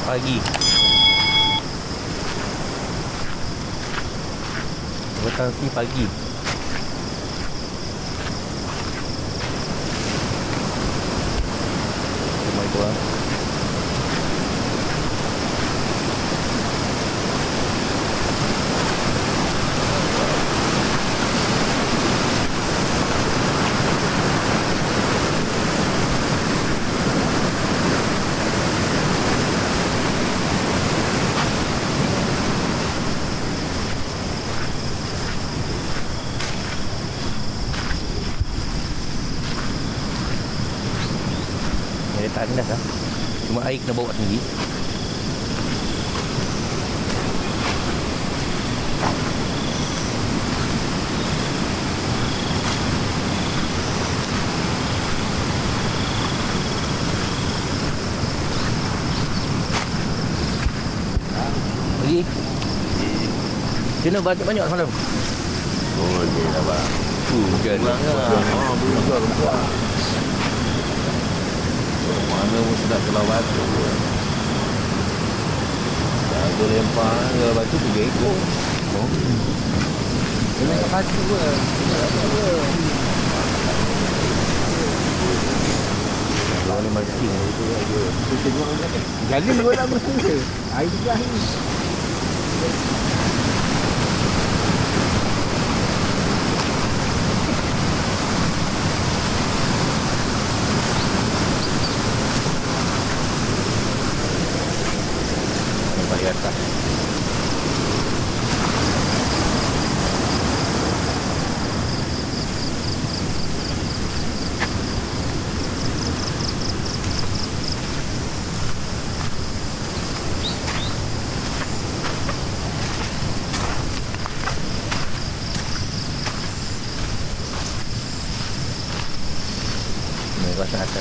pagi. Petang sini pagi. Rumah itu lah. Tandas lah. Cuma air kena bawa sendiri. Lagi. Macam mana banyak semalam? Oh, dia dah bang. Hujan. Bukan. Mana pun sedap kalau batu. Aku lempar kalau batu 3 ekor. Oh. Ini tak batu ke? Kalau ni mancing itu aja. Jadi dua lama ke? Air juga ni. Balik atas. Ini kawasan atas.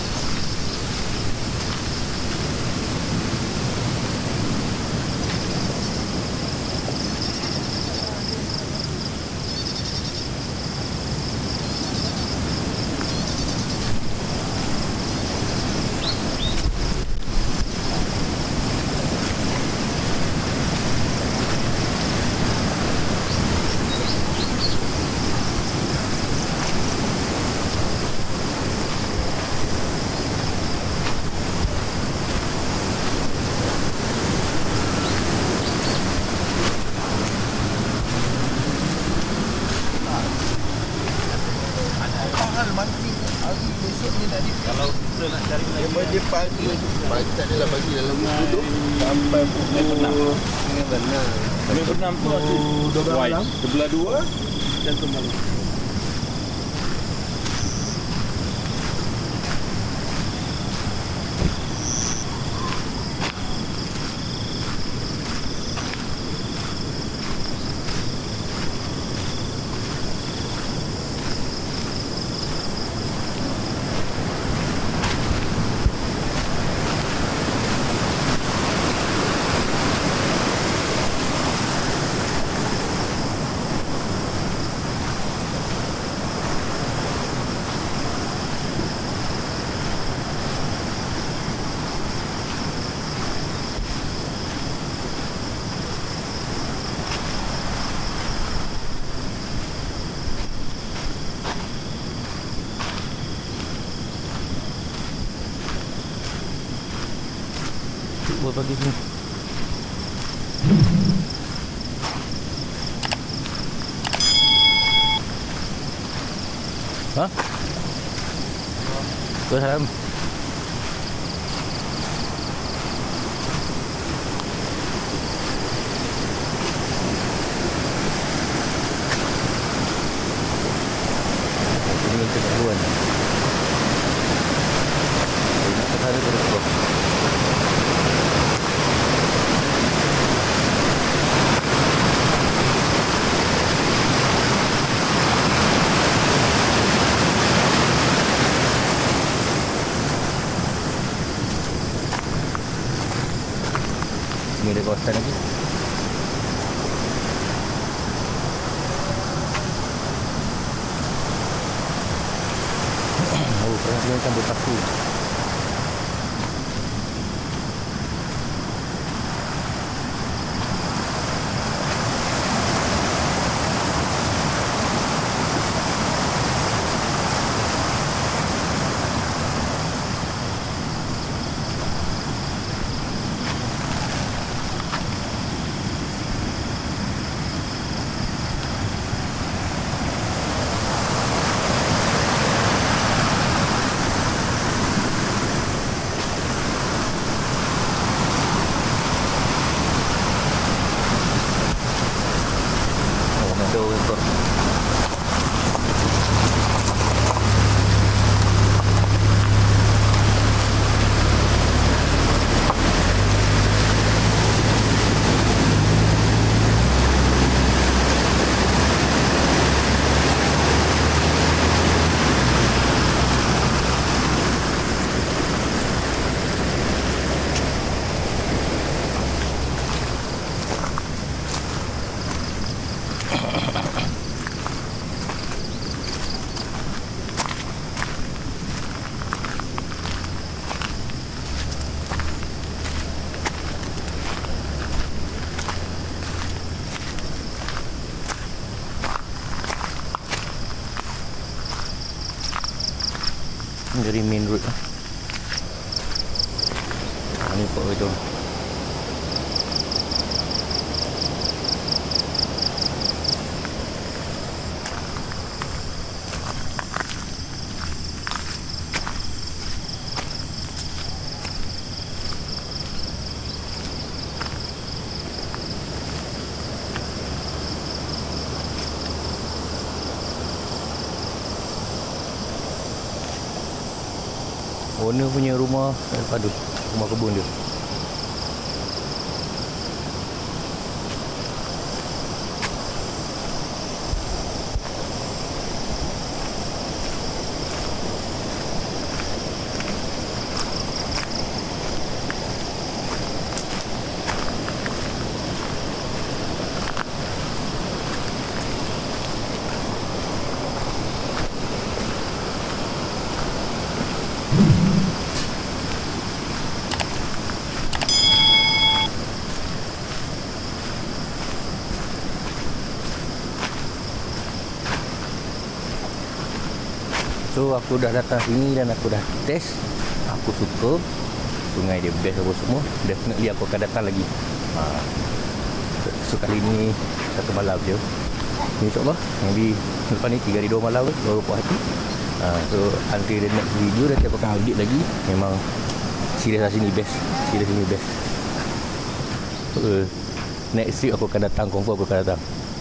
Kalau kita nak cari dia pagi tak adalah pagi dalam duduk sampai pukul 6 tu aku 12 dan semalam. Buat pagi sini. Hah? Salam. Ini keperluan. Ini hari terus. Ini ada kawasan lagi. Oh, pernah dia campur paku. Dari main road lah. Ni Pak Betul. Owner punya rumah padu, rumah kebun dia. So aku dah datang sini dan aku dah test. Aku suka. Sungai dia best apa semua. Definitely aku akan datang lagi. So kali ni satu malam je. InsyaAllah maybe lepas ni 3 hari 2 malam baru puas hati. So until the next video nanti aku akan update lagi. Memang serius lah sini best. Serius sini best. Next week aku akan datang. Confirm aku akan datang.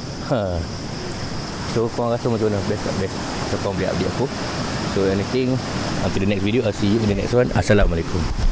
So korang rasa macam mana? Best tak best? So korang boleh update aku. So anything, until the next video, I'll see you in the next one. Assalamualaikum.